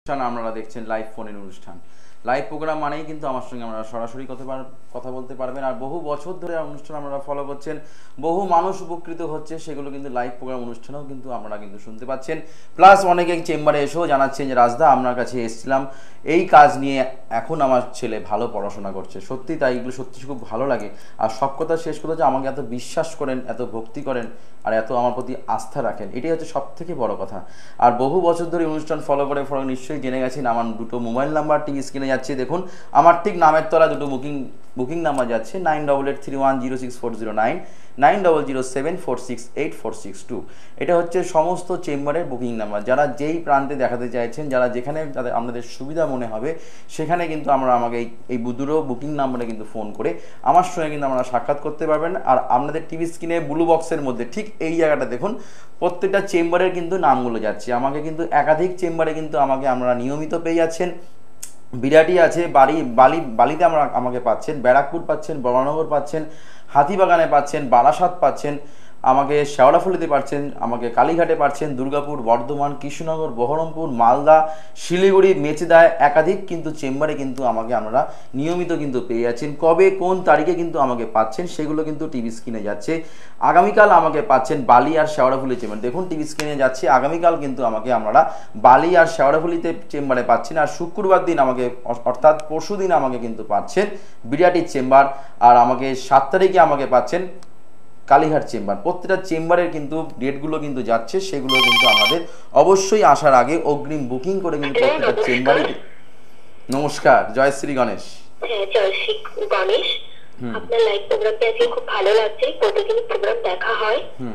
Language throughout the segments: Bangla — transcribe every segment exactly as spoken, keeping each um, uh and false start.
আপনারা দেখছেন লাইভ ফোনের অনুষ্ঠান। লাইভ প্রোগ্রাম মানেই কিন্তু আমার সঙ্গে আপনারা সরাসরি কথা কথা বলতে পারবেন। আর বহু বছর ধরে অনুষ্ঠান আপনারা ফলো করছেন, বহু মানুষ উপকৃত হচ্ছে, সেগুলো কিন্তু লাইভ প্রোগ্রাম অনুষ্ঠানেও কিন্তু আপনারা কিন্তু শুনতে পাচ্ছেন। প্লাস অনেকে চেম্বারে এসেও জানাচ্ছেন যে রাজদা আপনার কাছে এসেছিলাম এই কাজ নিয়ে, এখন আমার ছেলে ভালো পড়াশোনা করছে। সত্যি তাই, এগুলো সত্যি খুব ভালো লাগে। আর সব কথা শেষ কথা যে আমাকে এত বিশ্বাস করেন, এত ভক্তি করেন, আর এত আমার প্রতি আস্থা রাখেন, এটাই হচ্ছে সব থেকে বড় কথা। আর বহু বছর ধরে অনুষ্ঠান ফলো করে ফলো নিশ্চয়ই জেনে গেছেন আমার দুটো মোবাইল নাম্বার টিভি স্ক্রিনে যাচ্ছে, দেখুন আমার ঠিক নামের তলা দুটো বুকিং বুকিং নাম্বার যাচ্ছে, nine double eight three one zero six four zero nine, nine double zero seven four six eight four six two. এটা হচ্ছে সমস্ত চেম্বারের বুকিং নাম্বার। যারা যেই প্রান্তে দেখাতে চাইছেন, যারা যেখানে যাদের আপনাদের সুবিধা মনে হবে, সেখানে কিন্তু আমরা আমাকে এই এই দুটো বুকিং নাম্বারে কিন্তু ফোন করে আমার সঙ্গে কিন্তু আপনারা সাক্ষাৎ করতে পারবেন। আর আপনাদের টিভি স্ক্রিনে ব্লু বক্সের মধ্যে ঠিক এই জায়গাটা দেখুন, প্রত্যেকটা চেম্বারের কিন্তু নামগুলো যাচ্ছে। আমাকে কিন্তু একাধিক চেম্বারে কিন্তু আমাকে আপনারা নিয়মিত পেয়ে যাচ্ছেন। বিরাটি আছে, বাড়ি বালি বালিতে আমরা আমাকে পাচ্ছেন, ব্যারাকপুর পাচ্ছেন, বরানগর পাচ্ছেন, হাতিবাগানে পাচ্ছেন, বারাসাত পাচ্ছেন, আমাকে শেওড়াফুলিতে পাচ্ছেন, আমাকে কালীঘাটে পাচ্ছেন, দুর্গাপুর, বর্ধমান, কৃষ্ণনগর, বহরমপুর, মালদা, শিলিগুড়ি, মেচেদায় একাধিক কিন্তু চেম্বারে কিন্তু আমাকে আপনারা নিয়মিত কিন্তু পেয়ে যাচ্ছেন। কবে কোন তারিখে কিন্তু আমাকে পাচ্ছেন সেগুলো কিন্তু টিভি স্ক্রিনে যাচ্ছে। আগামীকাল আমাকে পাচ্ছেন বালি আর শেওড়াফুলি চেম্বার, দেখুন টিভি স্ক্রিনে যাচ্ছে। আগামীকাল কিন্তু আমাকে আপনারা বালি আর শেওড়াফুলিতে চেম্বারে পাচ্ছেন। আর শুক্রবার দিন আমাকে অর্থাৎ পরশু দিন আমাকে কিন্তু পাচ্ছেন বিরাটির চেম্বার। আর আমাকে সাত তারিখে আমাকে পাচ্ছেন কালীঘাট চেম্বার। প্রত্যেকটা চেম্বারের কিন্তু ডেটগুলো কিন্তু যাচ্ছে, সেগুলো কিন্তু আমাদের অবশ্যই আসার আগে অগ্রিম বুকিং করে কিন্তু প্রত্যেকটা চেম্বারে। নমস্কার, জয় শ্রী গণেশ। হ্যাঁ, জয় শ্রী গণেশ। আপনার লাইভ প্রোগ্রামটা আজকে খুব ভালো লাগছে, প্রতিদিন প্রোগ্রাম দেখা হয়। হুম,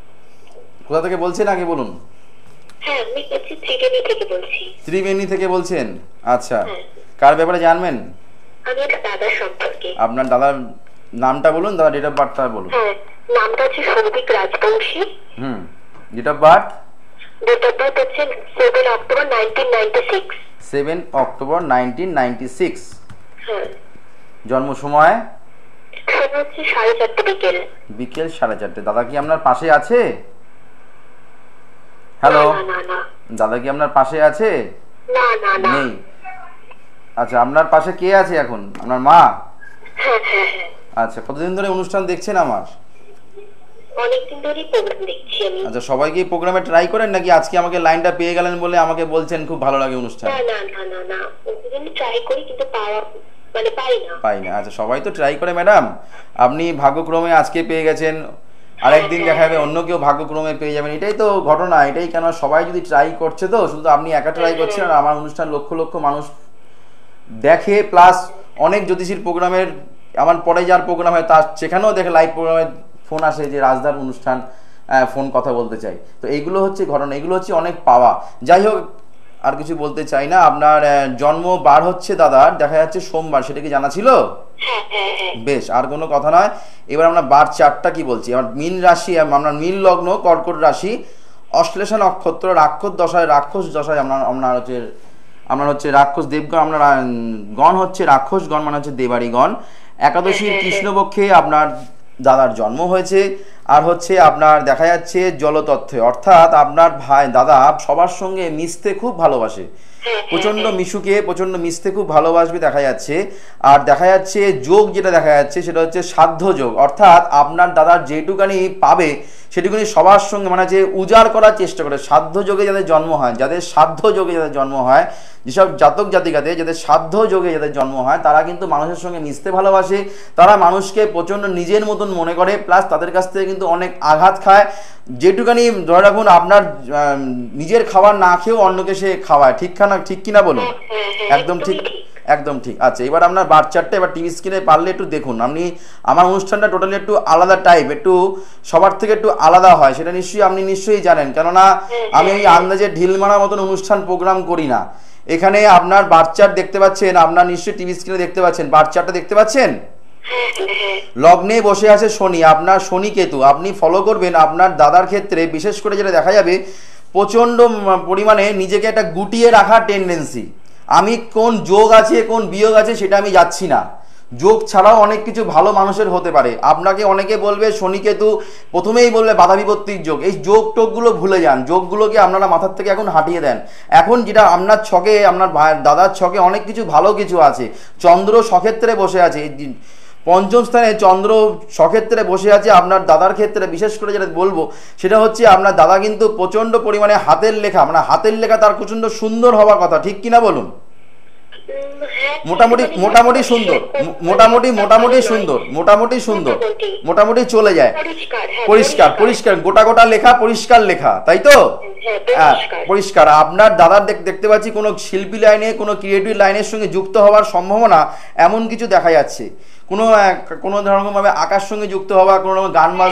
কোথা থেকে বলছেন আগে বলুন? হ্যাঁ, আমি বলছি ত্রিবেণী থেকে বলছি। ত্রিবেণী থেকে বলছেন? আচ্ছা, কার ব্যাপারে জানবেন? আমি একটা দাদার সম্পর্কে। আপনার দাদার নামটা বলুন, দাদা ডেট অফ বার্থটা বলুন। হ্যাঁ, নামটা হচ্ছে সৌভিক রাজবংশী। হুম, date of birth? Date of birth হচ্ছে seven October nineteen ninety six. Seven October nineteen ninety six. হ্যাঁ। জন্ম সময়? সময় হচ্ছে সাড়ে চারটে বিকেল। বিকেল সাড়ে চারটে। দাদা কি আপনার পাশে আছে? হ্যালো, না না, দাদা কি আপনার পাশে আছে? না না না, নেই। আচ্ছা, আপনার পাশে কে আছে এখন? আপনার মা? হ্যাঁ হ্যাঁ হ্যাঁ। আচ্ছা, কতদিন ধরে অনুষ্ঠান দেখছেন আমার? অনেকদিন ধরেই প্রোগ্রাম দেখছি আমি। আচ্ছা, সবাই কি প্রোগ্রামে ট্রাই করেন নাকি আজকে আমাকে লাইনটা পেয়ে গেলেন বলে আমাকে বলছেন খুব ভালো লাগে অনুষ্ঠান? না না না না না, প্রতিদিন ট্রাই করি কিন্তু পাওয়া মানে পাই না। পাই না। আচ্ছা, সবাই তো ট্রাই করে ম্যাডাম, আপনি ভাগ্যক্রমে আজকে পেয়ে গেছেন, আরেকদিন দেখা যাবে অন্য কেউ ভাগ্যক্রমে পেয়ে যাবেন। এটাই তো ঘটনা, এটাই কেন সবাই যদি ট্রাই করছে, তো শুধু আপনি একা ট্রাই করছেন আর আমার অনুষ্ঠান লক্ষ লক্ষ মানুষ দেখে। প্লাস অনেক জ্যোতিষীর প্রোগ্রামের আমার পরে যার প্রোগ্রাম হয় তার সেখানেও দেখে লাইভ প্রোগ্রামে ফোন আসে যে রাজদার অনুষ্ঠান, ফোন কথা বলতে চাই। তো এইগুলো হচ্ছে ঘটনা, এগুলো হচ্ছে অনেক পাওয়া। যাই হোক, আর কিছু বলতে চাই না। আপনার জন্ম বার হচ্ছে দাদার দেখা যাচ্ছে সোমবার, সেটা কি জানা ছিল? বেশ, আর কোনো কথা নয়। এবার আমরা বার চারটা কি বলছি। আমার মীন রাশি, আপনার মীন লগ্ন, কর্কট রাশি, অশ্লেষা নক্ষত্র, রাক্ষস দশায় রাক্ষস দশায় আপনার আপনার হচ্ছে আপনার হচ্ছে রাক্ষস দেবগণ, আপনার গণ হচ্ছে রাক্ষস গণ, মানে হচ্ছে দেবাড়ি গণ। একাদশীর কৃষ্ণপক্ষে আপনার দাদার জন্ম হয়েছে। আর হচ্ছে আপনার দেখা যাচ্ছে জলতত্ত্বে, অর্থাৎ আপনার ভাই দাদা সবার সঙ্গে মিশতে খুব ভালোবাসে, প্রচন্ড মিশুকে, প্রচন্ড মিশতে খুব ভালোবাসবে দেখা যাচ্ছে। আর দেখা যাচ্ছে যোগ যেটা দেখা যাচ্ছে সেটা হচ্ছে সাধ্য যোগ, অর্থাৎ আপনার দাদার যেটুকানি পাবে সেটুকুনি সবার সঙ্গে মানে যে উজাড় করার চেষ্টা করে। সাধ্য যোগে যাদের জন্ম হয়, যাদের সাধ্য যোগে যাদের জন্ম হয়, যেসব জাতক জাতিকাতে যাদের সাধ্য যোগে যাদের জন্ম হয়, তারা কিন্তু মানুষের সঙ্গে মিশতে ভালোবাসে, তারা মানুষকে প্রচণ্ড নিজের মতন মনে করে। প্লাস তাদের কাছ থেকে কিন্তু অনেক আঘাত খায়। যেটুকানি ধরে রাখুন আপনার নিজের খাবার না খেয়েও অন্যকে সে খাওয়ায়, ঠিক না? ঠিক কিনা বলুন? একদম ঠিক, একদম ঠিক। আচ্ছা, এবার আপনার বার চারটে এবার টিভি স্ক্রিনে পারলে একটু দেখুন। আপনি আমার অনুষ্ঠানটা টোটালি একটু আলাদা টাইপ, একটু সবার থেকে একটু আলাদা হয়, সেটা নিশ্চয়ই আপনি নিশ্চয়ই জানেন, কেননা আমি ওই আন্দাজে ঢিল মারার মতন অনুষ্ঠান প্রোগ্রাম করি না। এখানে আপনার বার চার্ট দেখতে পাচ্ছেন, আপনার নিশ্চয়ই টিভি স্ক্রিনে দেখতে পাচ্ছেন, বার চার্টটা দেখতে পাচ্ছেন। লগ্নে বসে আছে শনি, আপনার শনি কেতু। আপনি ফলো করবেন আপনার দাদার ক্ষেত্রে বিশেষ করে যেটা দেখা যাবে, প্রচণ্ড পরিমাণে নিজেকে একটা গুটিয়ে রাখার টেন্ডেন্সি। আমি কোন যোগ আছে কোন বিয়োগ আছে সেটা আমি যাচ্ছি না, যোগ ছাড়াও অনেক কিছু ভালো মানুষের হতে পারে। আপনাকে অনেকে বলবে শনিকেতু, প্রথমেই বলবে বাধা বিপত্তির যোগ, এই যোগ টোগগুলো ভুলে যান, যোগগুলোকে আপনারা মাথার থেকে এখন হাঁটিয়ে দেন। এখন যেটা আপনার ছকে, আপনার দাদার ছকে অনেক কিছু ভালো কিছু আছে। চন্দ্র সক্ষেত্রে বসে আছে, পঞ্চম স্থানে চন্দ্র সক্ষেত্রে বসে আছে আপনার দাদার ক্ষেত্রে। বিশেষ করে যেটা বলবো সেটা হচ্ছে আপনার দাদা কিন্তু প্রচণ্ড পরিমাণে হাতের লেখা, মানে হাতের লেখা তার প্রচণ্ড সুন্দর হওয়ার কথা, ঠিক কিনা বলুন? মোটামুটি মোটামুটি সুন্দর, মোটামুটি মোটামুটি সুন্দর, মোটামুটি সুন্দর, মোটামুটি চলে যায়, পরিষ্কার পরিষ্কার, গোটা গোটা লেখা, পরিষ্কার লেখা, তাই তো? হ্যাঁ, পরিষ্কার। আপনার দাদার দেখতে পাচ্ছি কোনো শিল্পী লাইনে, কোনো ক্রিয়েটিভ লাইনের সঙ্গে যুক্ত হওয়ার সম্ভাবনা এমন কিছু দেখা যাচ্ছে। কোনো কোনো ধরনের ভাবে আঁকার সঙ্গে যুক্ত হওয়া, কোনো গান বাজ।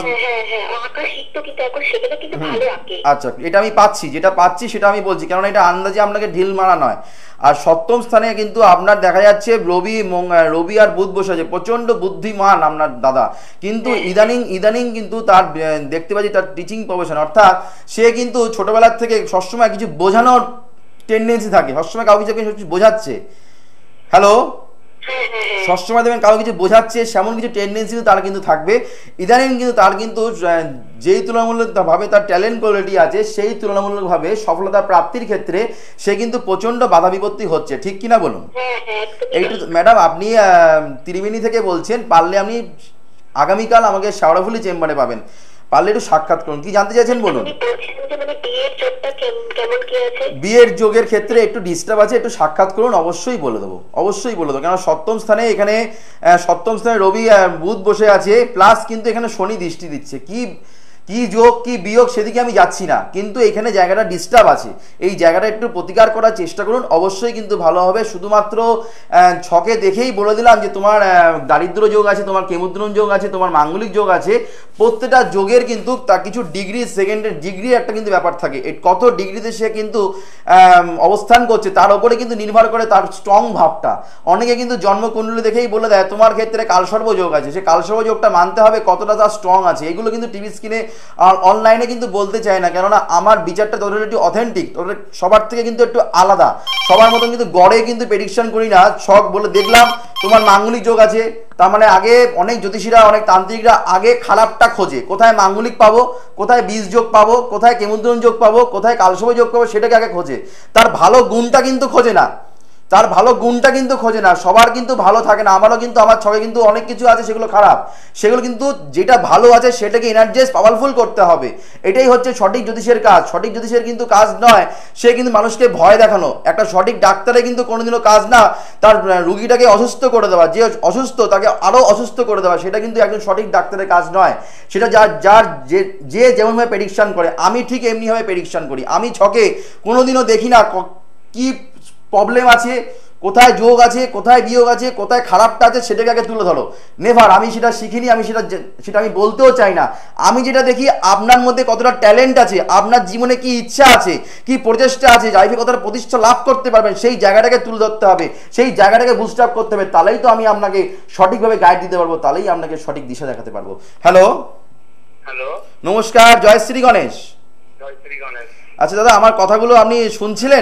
আচ্ছা, এটা আমি পাচ্ছি, যেটা পাচ্ছি সেটা আমি বলছি, কারণ এটা আন্দাজে আপনাকে ঢিল মারা নয়। আর সপ্তম স্থানে কিন্তু আপনার দেখা যাচ্ছে রবি, রবি আর বুধ বসে আছে, প্রচন্ড বুদ্ধিমান আপনার দাদা। কিন্তু ইদানিং ইদানিং কিন্তু তার দেখতে পাচ্ছি তার টিচিং প্রফেশন, অর্থাৎ সে কিন্তু ছোটবেলার থেকে সবসময় কিছু বোঝানোর টেন্ডেন্সি থাকে, সবসময় কাউকে কিছু বোঝাচ্ছে। হ্যালো, সবসময় দেখবেন কারো কিছু বোঝাচ্ছে, সেমন কিছু টেন্ডেন্সি তার কিন্তু থাকবে। ইদানিং কিন্তু তার কিন্তু যেই তুলনামূলকভাবে তার ট্যালেন্ট কোয়ালিটি আছে, সেই তুলনামূলকভাবে সফলতা প্রাপ্তির ক্ষেত্রে সে কিন্তু প্রচণ্ড বাধা বিপত্তি হচ্ছে, ঠিক কিনা বলুন? এইটু ম্যাডাম, আপনি ত্রিবেণী থেকে বলছেন, পারলে আপনি আগামীকাল আমাকে শেওড়াফুলি চেম্বারে পাবেন, পারলে একটু সাক্ষাৎ করুন। কি জানতে চাইছেন বলুন? বিয়ের যোগের ক্ষেত্রে একটু ডিস্টার্ব আছে, একটু সাক্ষাৎ করুন, অবশ্যই বলে দেবো, অবশ্যই বলে দেবো। কেন সপ্তম স্থানে, এখানে সপ্তম স্থানে রবি বুধ বসে আছে, প্লাস কিন্তু এখানে শনি দৃষ্টি দিচ্ছে। কি কি যোগ কি বিয়োগ সেদিকে আমি যাচ্ছি না, কিন্তু এখানে জায়গাটা ডিস্টার্ব আছে, এই জায়গাটা একটু প্রতিকার করার চেষ্টা করুন, অবশ্যই কিন্তু ভালো হবে। শুধুমাত্র ছকে দেখেই বলে দিলাম যে তোমার দারিদ্র যোগ আছে, তোমার কেমুদ্রন যোগ আছে, তোমার মাঙ্গলিক যোগ আছে। প্রত্যেকটা যোগের কিন্তু তার কিছু ডিগ্রি, সেকেন্ডের ডিগ্রি একটা কিন্তু ব্যাপার থাকে, কত ডিগ্রিতে সে কিন্তু অবস্থান করছে তার উপরে কিন্তু নির্ভর করে তার স্ট্রং ভাবটা। অনেকে কিন্তু জন্মকুণ্ডলী দেখেই বলে দেয় তোমার ক্ষেত্রে কালসর্প যোগ আছে, সে কালসর্প যোগটা মানতে হবে কতটা তার স্ট্রং আছে। এগুলো কিন্তু টিভি স্ক্রিনে আর অনলাইনে কিন্তু বলতে চাই না, কেননা আমার বিচারটা তোদের একটু অথেন্টিক, তোদের সবার থেকে কিন্তু একটু আলাদা। সবার মতন কিন্তু গড়ে কিন্তু প্রেডিকশন করি না, ছক বলে দেখলাম তোমার মাঙ্গলিক যোগ আছে, তার মানে আগে অনেক জ্যোতিষীরা, অনেক তান্ত্রিকরা আগে খারাপটা খোঁজে, কোথায় মাঙ্গলিক পাবো, কোথায় বীজ যোগ পাবো, কোথায় কেমুদ্রন যোগ পাবো, কোথায় কালসর্প যোগ পাবো, সেটাকে আগে খোঁজে, তার ভালো গুণটা কিন্তু খোঁজে না, তার ভালো গুণটা কিন্তু খোঁজে না। সবার কিন্তু ভালো থাকে না, আমারও কিন্তু আমার ছকে কিন্তু অনেক কিছু আছে সেগুলো খারাপ, সেগুলো কিন্তু যেটা ভালো আছে সেটাকে এনার্জাইজ পাওয়ারফুল করতে হবে। এটাই হচ্ছে সঠিক জ্যোতিষের কাজ। সঠিক জ্যোতিষের কিন্তু কাজ নয় সে কিন্তু মানুষকে ভয় দেখানো, একটা সঠিক ডাক্তারে কিন্তু কোনোদিনও কাজ না তার রুগীটাকে অসুস্থ করে দেওয়া, যে অসুস্থ তাকে আরও অসুস্থ করে দেওয়া, সেটা কিন্তু একজন সঠিক ডাক্তারের কাজ নয়। সেটা যার যার যে যে যেমনভাবে প্রেডিকশন করে, আমি ঠিক এমনিভাবে প্রেডিকশন করি। আমি ছকে কোনোদিনও দেখি না কি প্রবলেম আছে, কোথায় যোগ আছে, কোথায় বিয়োগ আছে, কোথায় খারাপটা আছে, সেটাকে আগে তুলে ধরো। নেভার, আমি সেটা শিখিনি, আমি সেটা সেটা আমি বলতেও চাই না। আমি যেটা দেখি আপনার মধ্যে কতটা ট্যালেন্ট আছে, আপনার জীবনে কি ইচ্ছা আছে, কি প্রচেষ্টা আছে, লাইফে কতটা প্রতিষ্ঠা লাভ করতে পারবেন, সেই জায়গাটাকে তুলে ধরতে হবে, সেই জায়গাটাকে বুস্ট আপ করতে হবে, তাহলেই তো আমি আপনাকে সঠিকভাবে গাইড দিতে পারবো, তাহলেই আপনাকে সঠিক দিশা দেখাতে পারবো। হ্যালো হ্যালো, নমস্কার, জয় শ্রী গণেশ। জয় শ্রী গণেশ। আচ্ছা দাদা, আমার কথাগুলো আপনি শুনছিলেন?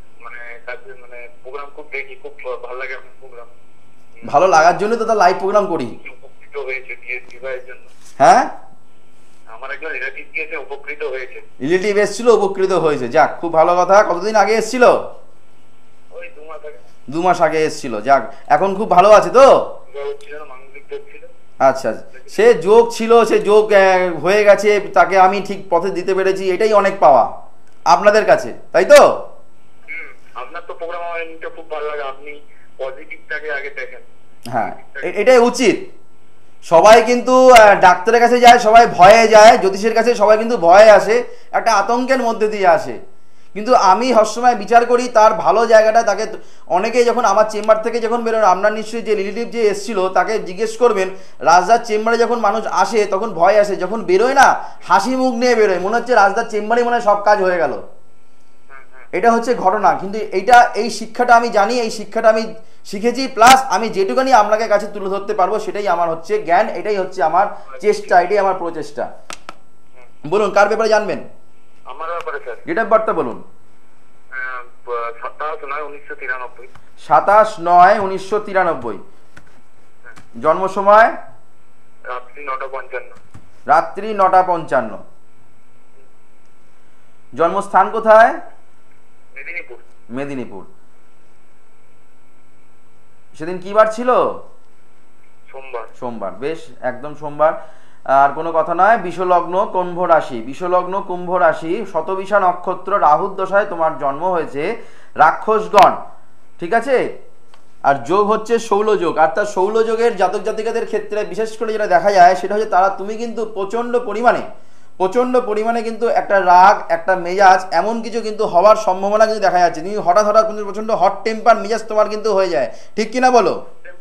প্রোগ্রাম খুব দেখি, খুব ভালো লাগে আপনার প্রোগ্রাম। ভালো লাগার জন্য তো লাইভ প্রোগ্রাম করি। উপকৃত হয়েছে ডিএসপি ভাইয়ের জন্য। হ্যাঁ, আমার একজন রিলেটিভ গিয়েছে, উপকৃত হয়েছে। রিলেটিভ এসেছিল, উপকৃত হয়েছে, যাক খুব ভালো কথা। কতদিন আগে এসেছিল? ওই দু মাস আগে। দু মাস আগে এসেছিল, যাক এখন খুব ভালো আছে তো? মাঙ্গলিক যোগ ছিল। আচ্ছা, সে যোগ ছিল, সে যোগ হয়ে গেছে, তাকে আমি ঠিক পথে দিতে পেরেছি, এটাই অনেক পাওয়া আপনাদের কাছে, তাই তো? আপনার তো প্রোগ্রাম আমার এমনিতে খুব ভালো লাগে, আপনি পজিটিভটাকে আগে দেখেন। হ্যাঁ, এটাই উচিত। সবাই কিন্তু ডাক্তারের কাছে যায়, সবাই ভয়ে যায়, জ্যোতিষের কাছে সবাই কিন্তু ভয়ে আসে, একটা আতঙ্কের মধ্যে দিয়ে আসে। কিন্তু আমি সবসময় বিচার করি তার ভালো জায়গাটা, তাকে অনেকেই যখন আমার চেম্বার থেকে যখন বেরোন, আপনার নিশ্চয়ই যে রিলেটিভ যে এসেছিল তাকে জিজ্ঞেস করবেন, রাজদার চেম্বারে যখন মানুষ আসে তখন ভয় আসে, যখন বেরোয় না হাসি মুখ নিয়ে বেরোয়, মনে হচ্ছে রাজদার চেম্বারে মনে হয় সব কাজ হয়ে গেল। এটা হচ্ছে ঘটনা। কিন্তু এইটা, এই শিক্ষাটা আমি জানি, এই শিক্ষাটা আমি শিখেছি, প্লাস আমি যেটুকানি আপনাকে কাছে তুলে ধরতে পারবো সেটাই আমার হচ্ছে জ্ঞান, এটাই হচ্ছে আমার চেষ্টা, এটাই আমার প্রচেষ্টা। বলুন কার ব্যাপারে জানবেন? আমার ব্যাপারে স্যার। ডেট অফ বার্থটা বলুন। সাতাশ নয় উনিশশো তিরানব্বই। সাতাশ নয় উনিশশো তিরানব্বই। জন্ম সময় রাত্রি নটা পঞ্চান্ন। রাত্রি নটা পঞ্চান্ন। জন্মস্থান কোথায়? মেদিনীপুর। মেদিনীপুর। সেদিন কি বার ছিল? সোমবার। সোমবার, বেশ একদম সোমবার। আর কোনো কথা নয়। বিষলগ্ন কুম্ভ রাশি, বিষলগ্ন কুম্ভ রাশি, শতবিশা নক্ষত্র, রাহুর দশায় তোমার জন্ম হয়েছে। রাক্ষসগণ, ঠিক আছে। আর যোগ হচ্ছে শৌলযোগ, আর তার শৌলযোগের জাতক জাতিকাদের ক্ষেত্রে বিশেষ করে যেটা দেখা যায় সেটা হচ্ছে তারা তুমি কিন্তু প্রচণ্ড পরিমাণে প্রচণ্ড পরিমাণে কিন্তু একটা রাগ, একটা মেজাজ, এমন কিছু কিন্তু হওয়ার সম্ভাবনা কিন্তু দেখা যাচ্ছে। তুমি হঠাৎ হঠাৎ কিন্তু প্রচণ্ড হট টেম্পার মেজাজ তোমার কিন্তু হয়ে যায়, ঠিক কিনা বলো?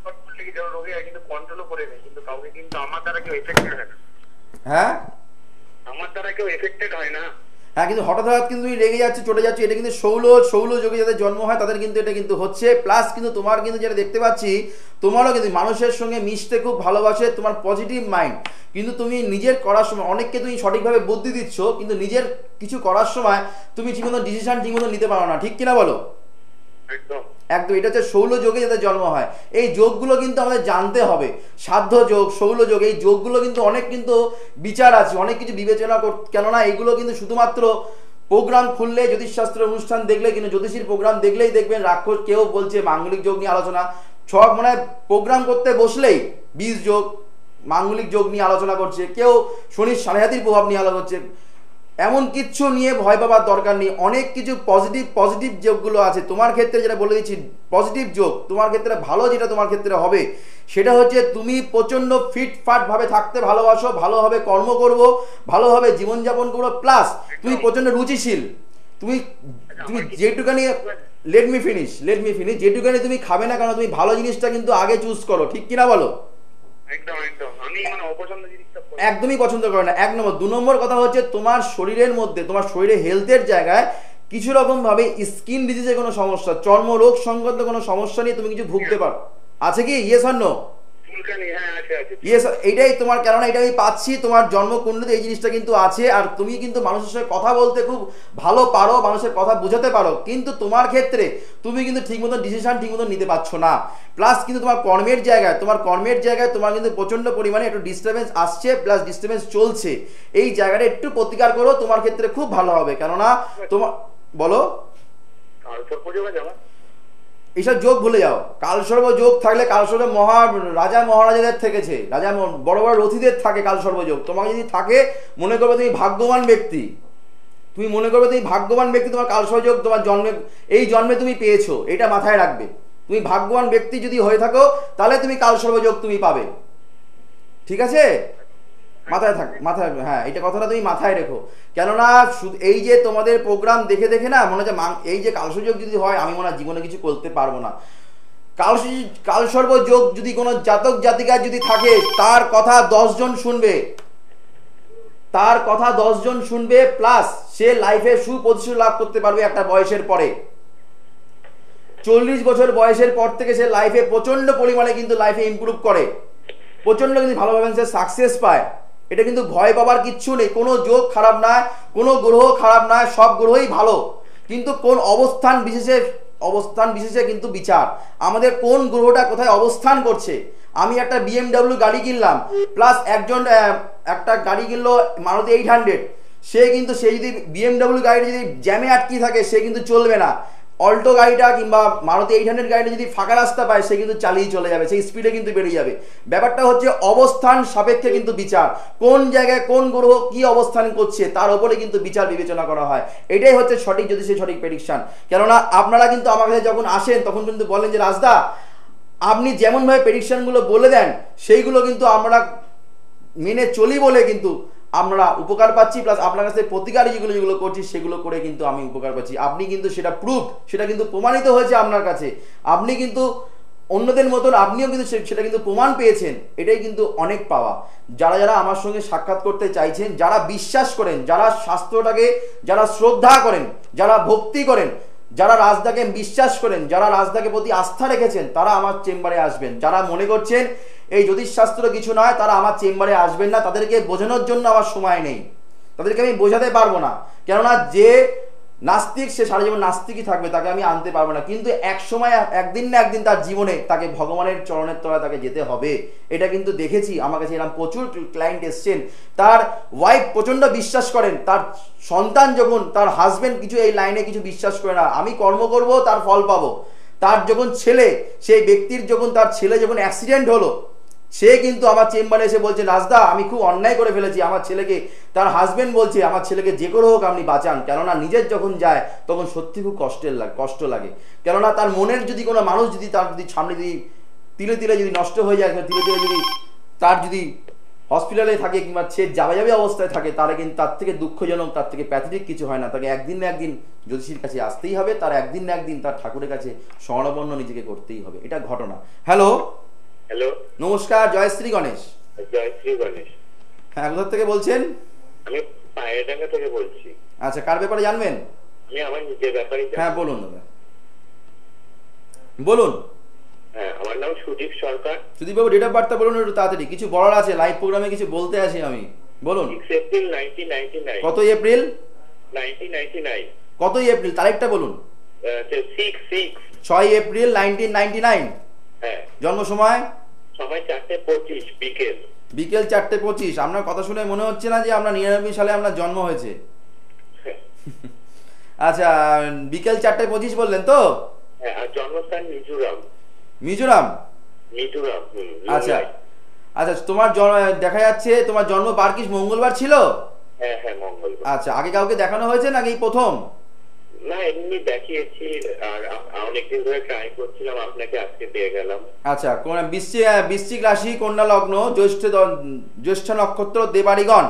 হ্যাঁ, আমার দ্বারা কেউ এফেক্টেড হয় না। হ্যাঁ, কিন্তু হঠাৎ হঠাৎ কিন্তু তুমি রেগে যাচ্ছে, চটে যাচ্ছে, এটা কিন্তু শৌল শৌল যোগে যাদের জন্ম হয় তাদের কিন্তু এটা কিন্তু হচ্ছে। প্লাস কিন্তু তোমার কিন্তু যেটা দেখতে পাচ্ছি, তোমারও কিন্তু মানুষের সঙ্গে মিশতে খুব ভালোবাসে, তোমার পজিটিভ মাইন্ড। কিন্তু তুমি নিজের করার সময় অনেককে তুমি সঠিকভাবে বুদ্ধি দিচ্ছ, কিন্তু নিজের কিছু করার সময় তুমি ঠিকমতো ডিসিশন ঠিকমতো নিতে পারো না, ঠিক কিনা বলো? একদম একদম, এটা হচ্ছে শৌল যোগে যাদের জন্ম হয়। এই যোগগুলো কিন্তু আমাদের জানতে হবে, সাধ্য যোগ, শৌল যোগ, এই যোগগুলো কিন্তু অনেক কিন্তু বিচার আছে, অনেক কিছু বিবেচনা কর। কেননা এইগুলো কিন্তু শুধুমাত্র প্রোগ্রাম খুললে, জ্যোতিষশাস্ত্রের অনুষ্ঠান দেখলে, কিন্তু জ্যোতিষীর প্রোগ্রাম দেখলেই দেখবেন রাক্ষস কেউ বলছে মাঙ্গলিক যোগ নিয়ে আলোচনা, সব মানে প্রোগ্রাম করতে বসলেই বীজ যোগ, মাঙ্গলিক যোগ নিয়ে আলোচনা করছে, কেউ শনির সাড়ে হাতির প্রভাব নিয়ে আলোচনা করছে। এমন কিছু নিয়ে ভয় পাবার দরকার নেই। অনেক কিছু পজিটিভ পজিটিভ যোগগুলো আছে তোমার ক্ষেত্রে, যেটা বলে দিচ্ছি পজিটিভ যোগ তোমার ক্ষেত্রে ভালো, যেটা তোমার ক্ষেত্রে হবে সেটা হচ্ছে তুমি প্রচণ্ড ফিটফাট ভাবে থাকতে ভালোবাসো, ভালোভাবে কর্ম করবো, ভালোভাবে জীবনযাপন করবো, প্লাস তুমি প্রচণ্ড রুচিশীল। তুমি তুমি যেটুকানি let me finish let me finish যেটুকানি তুমি খাবে না কেন, তুমি ভালো জিনিসটা কিন্তু আগে চুজ করো, ঠিক কিনা বলো? একদম একদম আমি মানে অপছন্দ জিনিসটা একদমই পছন্দ করে না। এক নম্বর। দু নম্বর কথা হচ্ছে তোমার শরীরের মধ্যে, তোমার শরীরে হেলথের জায়গায় কিছু রকম ভাবে স্কিন ডিজিজের কোনো সমস্যা, চর্মরোগ সংক্রান্ত কোনো সমস্যা নিয়ে তুমি কিছু ভুগতে পারো, আছে কি? Yes or no? ইয়েস, এইটাই তোমার, কেননা এটা আমি পাচ্ছি তোমার জন্মকুণ্ডলিতে এই জিনিসটা কিন্তু আছে। আর তুমি কিন্তু মানুষের সঙ্গে কথা বলতে খুব ভালো পারো, মানুষের কথা বোঝাতে পারো, কিন্তু তোমার ক্ষেত্রে তুমি কিন্তু ঠিক মতো ডিসিশন ঠিক মতো নিতে পারছো না। প্লাস কিন্তু তোমার কর্মের জায়গায় তোমার কর্মের জায়গায় তোমার কিন্তু প্রচন্ড পরিমাণে একটু ডিস্টার্বেন্স আসছে, প্লাস ডিস্টার্বেন্স চলছে। এই জায়গাটা একটু প্রতিকার করো, তোমার ক্ষেত্রে খুব ভালো হবে। কেননা তোমার, বলো, এইসব যোগ ভুলে যাও। কালসর্ব যোগ থাকলে, কালসর্ব মহা রাজা মহারাজাদের থেকেছে, রাজা বড় বড় রথীদের থাকে কালসর্ব যোগ। তোমার যদি থাকে, মনে করবে তুমি ভাগ্যবান ব্যক্তি, তুমি মনে করবে তুমি ভাগ্যবান ব্যক্তি, তোমার কালসর্ব যোগ তোমার জন্মে, এই জন্মে তুমি পেয়েছো, এটা মাথায় রাখবে। তুমি ভাগ্যবান ব্যক্তি যদি হয়ে থাকো তাহলে তুমি কালসর্ব যোগ তুমি পাবে, ঠিক আছে? মাথায় থাক, মাথায়, হ্যাঁ, এটা কথাটা তুমি মাথায় রেখো। কেননা এই যে তোমাদের প্রোগ্রাম দেখে দেখে না মনে হচ্ছে এই যে কালসর্বযোগ যদি হয় আমি মনে হয় জীবনে কিছু করতে পারবো না। কাল কালসর্বযোগ যদি কোনো জাতক জাতিকার যদি থাকে, তার কথা দশ জন শুনবে, তার কথা দশ জন শুনবে, প্লাস সে লাইফে সুপ্রতিষ্ঠিত লাভ করতে পারবে একটা বয়সের পরে। চল্লিশ বছর বয়সের পর থেকে সে লাইফে প্রচন্ড পরিমাণে কিন্তু লাইফে ইমপ্রুভ করে, প্রচন্ড কিন্তু ভালোভাবে সে সাকসেস পায়। এটা কিন্তু ভয় পাবার কিচ্ছু নেই। কোনো যোগ খারাপ নয়, কোনো গ্রহ খারাপ নয়, সব গ্রহই ভালো, কিন্তু কোন অবস্থান বিশেষে অবস্থান বিশেষে কিন্তু বিচার। আমাদের কোন গ্রহটা কোথায় অবস্থান করছে। আমি একটা বিএমডাব্লিউ গাড়ি কিনলাম, প্লাস একজন একটা গাড়ি কিনলো মারুতি এইট হান্ড্রেড, সে কিন্তু সে যদি বিএমডাব্লিউ গাড়িটা যদি জ্যামে আটকে থাকে সে কিন্তু চলবে না। অল্টো গাড়িটা কিংবা মারুতি এইট হান্ড্রেড গাড়িটা যদি ফাঁকা রাস্তা পায় সে কিন্তু চালিয়ে চলে যাবে, সেই স্পিডে কিন্তু বেরিয়ে যাবে। ব্যাপারটা হচ্ছে অবস্থান সাপেক্ষে কিন্তু বিচার, কোন জায়গায় কোন গ্রহ কি অবস্থান করছে তার উপরে কিন্তু বিচার বিবেচনা করা হয়। এটাই হচ্ছে সঠিক জ্যোতিষের সঠিক প্রেডিকশন। কেননা আপনারা কিন্তু আমার কাছে যখন আসেন তখন কিন্তু বলেন যে রাজদা আপনি যেমনভাবে প্রেডিকশনগুলো বলে দেন সেইগুলো কিন্তু আমরা মেনে চলি বলে কিন্তু আমরা উপকার পাচ্ছি, প্লাস আপনার কাছে প্রতিকার যেগুলো যেগুলো করছি সেগুলো করে কিন্তু আমি উপকার পাচ্ছি। আপনি কিন্তু সেটা প্রুফ, সেটা কিন্তু প্রমাণিত হয়েছে আপনার কাছে। আপনি কিন্তু অন্যদের মতন আপনিও কিন্তু সেটা কিন্তু প্রমাণ পেয়েছেন। এটাই কিন্তু অনেক পাওয়া। যারা যারা আমার সঙ্গে সাক্ষাৎ করতে চাইছেন, যারা বিশ্বাস করেন, যারা শাস্ত্রটাকে যারা শ্রদ্ধা করেন, যারা ভক্তি করেন, যারা রাজদাকে বিশ্বাস করেন, যারা রাজদাকে প্রতি আস্থা রেখেছেন, তারা আমার চেম্বারে আসবেন। যারা মনে করছেন এই জ্যোতিষশাস্ত্র কিছু নয়, তারা আমার চেম্বারে আসবেন না। তাদেরকে বোঝানোর জন্য আমার সময় নেই, তাদেরকে আমি বোঝাতে পারবো না। কেননা যে নাস্তিক, সে সারা জীবন নাস্তিকই থাকবে, তাকে আমি আনতে পারবো না, কিন্তু এক সময় একদিন না একদিন তার জীবনে তাকে ভগবানের চরণের তলায় তাকে যেতে হবে। এটা কিন্তু দেখেছি, আমার কাছে এরকম প্রচুর ক্লায়েন্ট এসছেন, তার ওয়াইফ প্রচণ্ড বিশ্বাস করেন, তার সন্তান যখন, তার হাজবেন্ড কিছু এই লাইনে কিছু বিশ্বাস করে না, আমি কর্ম করব তার ফল পাবো। তার যখন ছেলে, সেই ব্যক্তির যখন তার ছেলে যখন অ্যাক্সিডেন্ট হলো, সে কিন্তু আমার চেম্বারে এসে বলছে নাজদা আমি খুব অন্যায় করে ফেলেছি আমার ছেলেকে, তার হাজবেন্ড বলছে আমার ছেলেকে যে করে হোক আপনি বাঁচান, কেননা নিজের যখন যায় তখন সত্যি খুব কষ্টের লাগে, কষ্ট লাগে, কেননা তার মনের যদি কোনো মানুষ যদি তার যদি সামনে যদি তিলে তিলে যদি নষ্ট হয়ে যায়, তিলে তিলে যদি তার যদি হসপিটালে থাকে কিংবা সে যাবে যাবে অবস্থায় থাকে, তাহলে কিন্তু তার থেকে দুঃখজনক, তার থেকে প্যাথেটিক কিছু হয় না, তাকে একদিন না একদিন জ্যোতিষীর কাছে আসতেই হবে, তার একদিন না একদিন তার ঠাকুরের কাছে স্বর্ণবর্ণ নিজেকে করতেই হবে, এটা ঘটনা। হ্যালো হ্যালো, নমস্কার, জয়শ্রী গণেশ। জয়শ্রী গণেশ। হ্যাঁ, কোথা থেকে বলছেন? আমি পায়রাডাঙ্গা থেকে বলছি। আচ্ছা, কার ব্যাপারে জানবেন? আমি আমার নিজের ব্যাপারে। হ্যাঁ বলুন দাদা, বলুন। হ্যাঁ, আমার নাম সুদীপ সরকার। সুদীপ বাবু, ডেট অফ বার্থটা বলুন একটু তাড়াতাড়ি, কিছু বলার আছে, লাইভ প্রোগ্রামে কিছু বলতে আসি আমি, বলুন। Six April nineteen ninety nine. কত এপ্রিল? Nineteen ninety nine. কত এপ্রিল, তারিখটা বলুন। সিক্স সিক্স ছয় এপ্রিল নাইনটিন নাইনটি নাইন। হ্যাঁ। জন্ম সময়? সময় চারটে পঁচিশ বিকেল। বিকেল চারটে পঁচিশ। আপনার কথা শুনে মনে হচ্ছে না যে আমরা নিরানব্বই সালে আপনার জন্ম হয়েছে। আচ্ছা, বিকেল চারটে পঁচিশ বললেন তো? হ্যাঁ, আর জন্মস্থান মিজোরাম। মিজোরাম? মিজোরাম। আচ্ছা আচ্ছা, তোমার দেখা যাচ্ছে তোমার জন্ম বার কি মঙ্গলবার ছিল? হ্যাঁ হ্যাঁ, মঙ্গলবার। আচ্ছা, আগে কাউকে দেখানো হয়েছে নাকি এই প্রথম? না, এমনি দেখিয়েছি, আর অনেকদিন ধরে ট্রাই করছিলাম, আপনাকে আজকে পেয়ে গেলাম। আচ্ছা, কোন বৃশ্চিক বৃশ্চিক রাশি, কন্যা লগ্ন, জ্যৈষ্ঠ জ্যৈষ্ঠ নক্ষত্র, দেবাড়িগণ,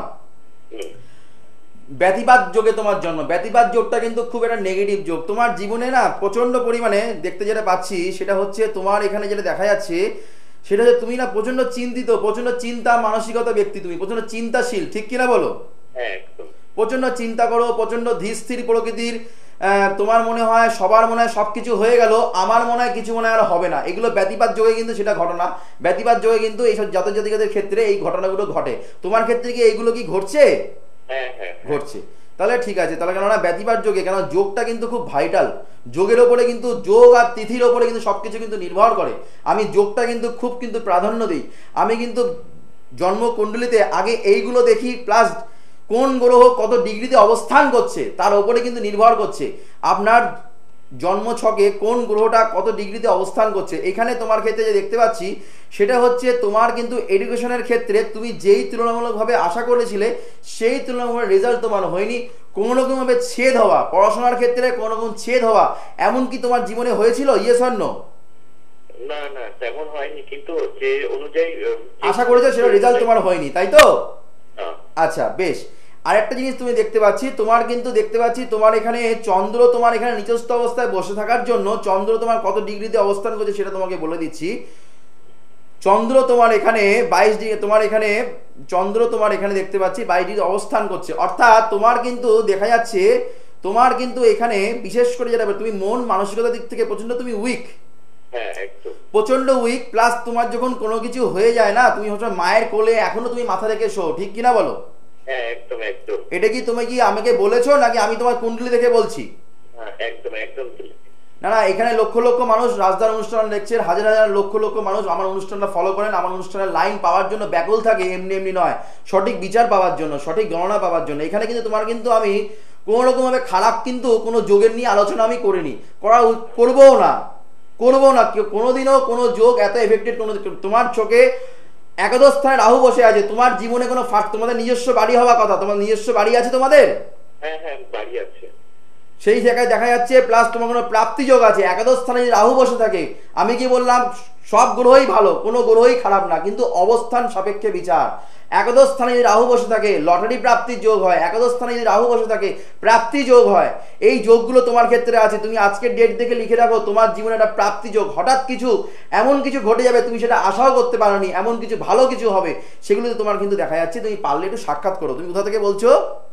ব্যতিবাদ যোগে তোমার জন্ম। ব্যতিবাদ যোগটা কিন্তু খুব একটা নেগেটিভ যোগ তোমার জীবনে, না প্রচন্ড পরিমাণে দেখতে যেটা পাচ্ছি সেটা হচ্ছে তোমার এখানে যেটা দেখা যাচ্ছে সেটা হচ্ছে তুমি না প্রচন্ড চিন্তিত, প্রচন্ড চিন্তা মানসিকতা ব্যক্তি, তুমি প্রচন্ড চিন্তাশীল, ঠিক কিনা বলো? হ্যাঁ, একদম। প্রচন্ড চিন্তা করো, প্রচন্ড ধীর স্থির প্রকৃতির, তোমার মনে হয় সবার মনে হয় সবকিছু হয়ে গেল, আমার মনে হয় কিছু মনে হয় আর হবে না, এগুলো ব্যতিবাদ যোগে কিন্তু সেটা ঘটনা। ব্যতিবাদ যোগে কিন্তু এইসব জাতক জাতিকাদের ক্ষেত্রে এই ঘটনাগুলো ঘটে। তোমার ক্ষেত্রে কি এইগুলো কি ঘটছে? হ্যাঁ হ্যাঁ, ঘটছে। তাহলে ঠিক আছে, তাহলে কেননা ব্যতিবাদ যোগে, কেন যোগটা কিন্তু খুব ভাইটাল, যোগের ওপরে কিন্তু, যোগ আর তিথির ওপরে কিন্তু সবকিছু কিন্তু নির্ভর করে। আমি যোগটা কিন্তু খুব কিন্তু প্রাধান্য দিই। আমি কিন্তু জন্মকুণ্ডলিতে আগে এইগুলো দেখি, প্লাস কোন গ্রহ কত ডিগ্রিতে অবস্থান করছে তার উপরে কিন্তু নির্ভর করছে আপনার জন্ম ছকে কোন গ্রহটা কত ডিগ্রিতে অবস্থান করছে। এখানে তোমার ক্ষেত্রে যে দেখতে পাচ্ছি সেটা হচ্ছে তোমার কিন্তু এডুকেশনের ক্ষেত্রে তুমি যেই তুলনামূলকভাবে আশা করেছিলে সেই তুলনামূলক রেজাল্ট তোমার হয়নি। কোনো রকমভাবে ছেদ হওয়া, পড়াশোনার ক্ষেত্রে কোনো রকম ছেদ হওয়া এমন কি তোমার জীবনে হয়েছিল? Yes or no? না না, তেমন হয়নি, কিন্তু যে অনুযায়ী আশা করেছো সেটা রেজাল্ট তোমার হয়নি, তাই তো? আচ্ছা, বেশ। আর একটা জিনিস তুমি দেখতে পাচ্ছি, তোমার কিন্তু দেখতে পাচ্ছি তোমার এখানে চন্দ্র তোমার এখানে নিচস্থ অবস্থায় বসে থাকার জন্য, চন্দ্র তোমার কত ডিগ্রিতে অবস্থান করছে সেটা তোমাকে বলে দিচ্ছি। চন্দ্র তোমার এখানে বাইশ ডিগ্রি, তোমার এখানে চন্দ্র তোমার এখানে দেখতে পাচ্ছি বাইশ ডিগ্রি অবস্থান করছে, অর্থাৎ তোমার কিন্তু দেখা যাচ্ছে তোমার কিন্তু এখানে বিশেষ করে যেটা তুমি মন মানসিকতার দিক থেকে প্রচন্ড তুমি উইক, প্রচন্ড উইক। প্লাস তোমার যখন কোনো কিছু হয়ে যায় না, তুমি হচ্ছে মায়ের কোলে এখনো তুমি মাথা রেখে শো, ঠিক কিনা বলো? হ্যাঁ, একদম একদম। এটা কি তুমি কি আমাকে বলেছো নাকি আমি তোমার কুণ্ডলি দেখে বলছি? হ্যাঁ, একদম একদম। না না, এখানে লক্ষ লক্ষ মানুষ রাজদার অনুষ্ঠান দেখছেন, হাজার হাজার লক্ষ লক্ষ মানুষ আমার অনুষ্ঠানটা ফলো করেন, আমার অনুষ্ঠানের লাইন পাওয়ার জন্য ব্যাকুল থাকে, এমনি এমনি নয়, সঠিক বিচার পাওয়ার জন্য, সঠিক গণনা পাওয়ার জন্য। এখানে কিন্তু তোমার কিন্তু আমি কোনো রকমভাবে খারাপ কিন্তু কোনো যোগের নিয়ে আলোচনা আমি করিনি, করা করবও না, করবো না। কোনোদিনও কোনো যোগ এত এফেক্টেড কোনো, তোমার চোখে একাদশ স্থানে রাহু বসে আছে, তোমার জীবনে কোনো ফাট, তোমাদের নিজস্ব বাড়ি হওয়ার কথা, তোমার নিজস্ব বাড়ি আছে তোমাদের? হ্যাঁ হ্যাঁ, বাড়ি আছে। সেই জায়গায় দেখা যাচ্ছে, প্লাস তোমার কোনো প্রাপ্তি যোগ আছে। একাদশ স্থানে যদি রাহু বসে থাকে, আমি কি বললাম সব গ্রহই ভালো, কোনো গ্রহই খারাপ না, কিন্তু অবস্থান সাপেক্ষে বিচার। একাদশ স্থানে যদি রাহু বসে থাকে লটারি প্রাপ্তির যোগ হয়, একাদশ স্থানে যদি রাহু বসে থাকে প্রাপ্তি যোগ হয়। এই যোগগুলো তোমার ক্ষেত্রে আছে, তুমি আজকের ডেট দেখে লিখে রাখো, তোমার জীবনে একটা প্রাপ্তি যোগ, হঠাৎ কিছু এমন কিছু ঘটে যাবে তুমি সেটা আশাও করতে পারোনি, এমন কিছু ভালো কিছু হবে, সেগুলো তোমার কিন্তু দেখা যাচ্ছে। তুমি পারলে একটু সাক্ষাৎ করো। তুমি কোথা থেকে বলছো?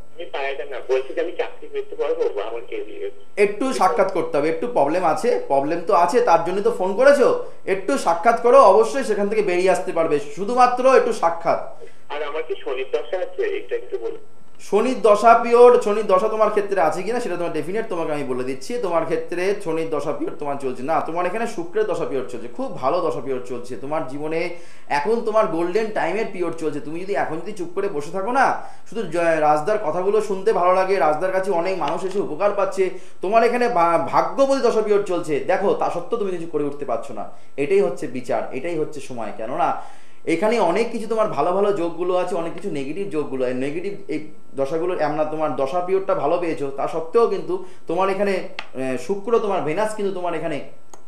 একটু সাক্ষাৎ করতে হবে, একটু প্রবলেম আছে, প্রবলেম তো আছে, তার জন্য তো ফোন করেছো। একটু সাক্ষাৎ করো, অবশ্যই সেখান থেকে বেরিয়ে আসতে পারবে, শুধুমাত্র একটু সাক্ষাৎ। আর আমার কি শনির দশা আছে, এটা একটু বলুন। শনির দশা পিরিয়ড, শনির দশা তোমার ক্ষেত্রে আছে কিনা সেটা তোমার ডেফিনেট তোমাকে আমি বলে দিচ্ছি। তোমার ক্ষেত্রে শনির দশা পিরিয়ড তোমার চলছে না, তোমার এখানে শুক্রের দশা পিরিয়ড চলছে, খুব ভালো দশা পিরিয়ড চলছে তোমার জীবনে। এখন তোমার গোল্ডেন টাইমের পিরিয়ড চলছে। তুমি যদি এখন যদি চুপ করে বসে থাকো না, শুধু জ- রাজদার কথাগুলো শুনতে ভালো লাগে, রাজদার কাছে অনেক মানুষ এসে উপকার পাচ্ছে, তোমার এখানে ভা- ভাগ্যবতী দশা পিরিয়ড চলছে, দেখো তা সত্ত্বেও তুমি কিছু করে উঠতে পারছো না। এটাই হচ্ছে বিচার, এটাই হচ্ছে সময়। কেননা এখানে অনেক কিছু তোমার ভালো ভালো যোগগুলো আছে, অনেক কিছু নেগেটিভ যোগগুলো, নেগেটিভ এই দশাগুলো আমরা তোমার দশা পিরিয়ডটা ভালো পেয়েছো, তা সত্ত্বেও কিন্তু তোমার এখানে আহ, শুক্র তোমার ভেনাস কিন্তু তোমার এখানে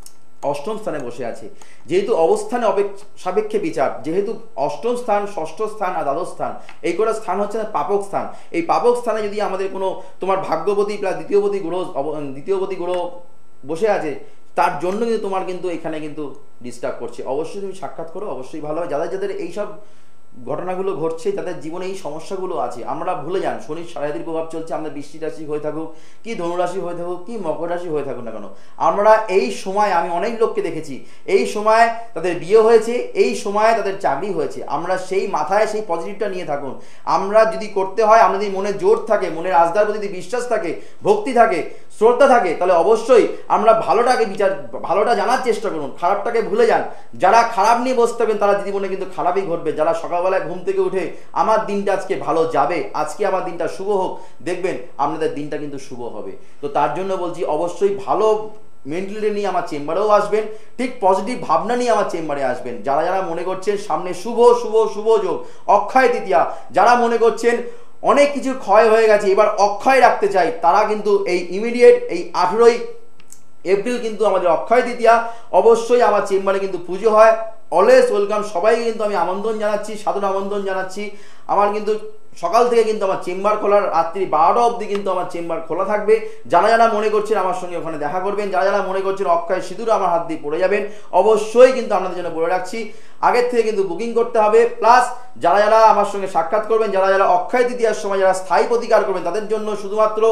অষ্টম স্থানে বসে আছে। যেহেতু অবস্থানে অপেক্ষ সাপেক্ষে বিচার, যেহেতু অষ্টম স্থান, ষষ্ঠ স্থান আর দ্বাদশ স্থান এই কটা স্থান হচ্ছে না পাপক স্থান। এই পাপক স্থানে যদি আমাদের কোনো তোমার ভাগ্যবতী প্লাস দ্বিতীয়পতি গ্রহ অব- দ্বিতীয়পতি গ্রহ বসে আছে, তার জন্য কিন্তু তোমার কিন্তু এখানে কিন্তু ডিস্টার্ব করছে। অবশ্যই তুমি সাক্ষাৎ করো, অবশ্যই ভালো হবে। যাদের যাদের এইসব ঘটনাগুলো ঘটছে, যাদের জীবনে এই সমস্যাগুলো আছে, আমরা ভুলে যান শনির সারাদিন প্রভাব চলছে, আমরা বৃষ্টি রাশি হয়ে থাকুক কি ধনুরাশি হয়ে থাকুক কি মকর রাশি হয়ে থাকুক না কেন, আমরা এই সময় আমি অনেক লোককে দেখেছি এই সময় তাদের বিয়ে হয়েছে, এই সময় তাদের চাকরি হয়েছে। আমরা সেই মাথায় সেই পজিটিভটা নিয়ে থাকুন। আমরা যদি করতে হয়, আমাদের যদি মনে জোর থাকে, মনের আস্থার প্রতি যদি বিশ্বাস থাকে, ভক্তি থাকে, শ্রদ্ধা থাকে, তাহলে অবশ্যই আমরা ভালোটাকে বিচার ভালোটা জানার চেষ্টা করুন, খারাপটাকে ভুলে যান। যারা খারাপ নিয়ে বসে থাকবেন তারা জীবনে কিন্তু খারাপই ঘটবে। যারা সকালবেলায় ঘুম থেকে উঠে আমার দিনটা আজকে ভালো যাবে, আজকে আমার দিনটা শুভ হোক, দেখবেন আপনাদের দিনটা কিন্তু শুভ হবে। তো তার জন্য বলছি অবশ্যই ভালো মেন্টালিটি নিয়ে আমার চেম্বারেও আসবেন, ঠিক পজিটিভ ভাবনা নিয়ে আমার চেম্বারে আসবেন। যারা যারা মনে করছেন সামনে শুভ শুভ শুভ যোগ, অক্ষয় তৃতীয়া, যারা মনে করছেন অনেক কিছু ক্ষয় হয়ে গেছে এবার অক্ষয় রাখতে চাই, তারা কিন্তু এই ইমিডিয়েট এই আঠেরোই এপ্রিল কিন্তু আমাদের অক্ষয় তৃতীয়া, অবশ্যই আমার চেম্বারে কিন্তু পুজো হয়। অলওয়েজ ওয়েলকাম, সবাইকে কিন্তু আমি আমন্ত্রণ জানাচ্ছি, সাদর আমন্ত্রণ জানাচ্ছি। আমার কিন্তু সকাল থেকে কিন্তু আমার চেম্বার খোলার, রাত্রি বারোটা অবধি কিন্তু আমার চেম্বার খোলা থাকবে। যারা যারা মনে করছেন আমার সঙ্গে ওখানে দেখা করবেন, যারা যারা মনে করছেন অক্ষয় সিঁদুর আমার হাত দিয়ে পড়ে যাবেন, অবশ্যই কিন্তু আপনাদের জন্য বলে রাখছি আগের থেকে কিন্তু বুকিং করতে হবে। প্লাস যারা যারা আমার সঙ্গে সাক্ষাৎ করবেন, যারা যারা অক্ষয় তৃতীয়ার সময় যারা স্থায়ী প্রতিকার করবেন, তাদের জন্য শুধুমাত্র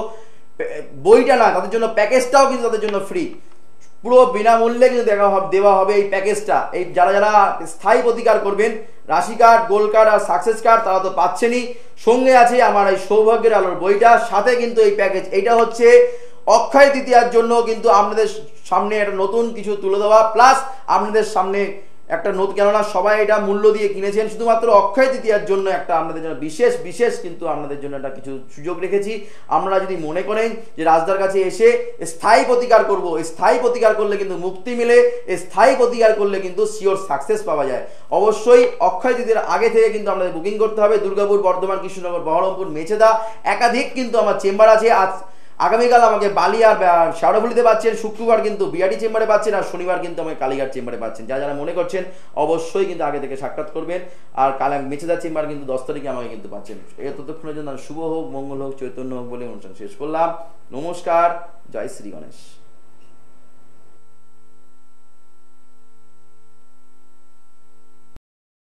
বইটা না, তাদের জন্য প্যাকেজটাও কিন্তু তাদের জন্য ফ্রি, পুরো বিনামূল্যে কিন্তু দেখা হবে, দেওয়া হবে এই প্যাকেজটা। এই যারা যারা স্থায়ী প্রতিকার করবেন, রাশি কার্ড, গোল কার্ড আর সাকসেস কার্ড, তারা তো পাচ্ছেনই, সঙ্গে আছে আমার এই সৌভাগ্যের আলোর বইটা, সাথে কিন্তু এই প্যাকেজ। এইটা হচ্ছে অক্ষয় তৃতীয়ার জন্য কিন্তু আপনাদের সামনে একটা নতুন কিছু তুলে দেওয়া, প্লাস আপনাদের সামনে একটা নতুন, কেননা সবাই এটা মূল্য দিয়ে কিনেছেন, শুধুমাত্র অক্ষয় তৃতীয়ার জন্য একটা আপনাদের জন্য বিশেষ বিশেষ কিন্তু আপনাদের জন্য একটা কিছু সুযোগ রেখেছি। আমরা যদি মনে করেন যে রাজদার কাছে এসে স্থায়ী প্রতিকার করব, স্থায়ী প্রতিকার করলে কিন্তু মুক্তি মিলে, স্থায়ী প্রতিকার করলে কিন্তু শিওর সাকসেস পাওয়া যায়। অবশ্যই অক্ষয় তৃতীয়ার আগে থেকে কিন্তু আমাদের বুকিং করতে হবে। দুর্গাপুর, বর্ধমান, কৃষ্ণনগর, বহরমপুর, মেচেদা একাধিক কিন্তু আমার চেম্বার আছে। আজ আগামীকাল আমাকে বালি আর শেওড়াফুলিতে পাচ্ছেন, শুক্রবার কিন্তু বিআরটি চেম্বারে পাচ্ছেন, আর শনিবার কিন্তু আমাকে কালীঘাট চেম্বারে পাচ্ছেন। যারা যারা মনে করছেন অবশ্যই কিন্তু আগে থেকে সাক্ষাৎ করবেন। আর কাল মেচেদা চেম্বার কিন্তু দশ তারিখে আমাকে কিন্তু পাচ্ছেন। এই ততক্ষণের জন্য শুভ হোক, মঙ্গল হোক, চৈতন্য হোক বলে অনুষ্ঠান শেষ করলাম। নমস্কার, জয় শ্রী গণেশ।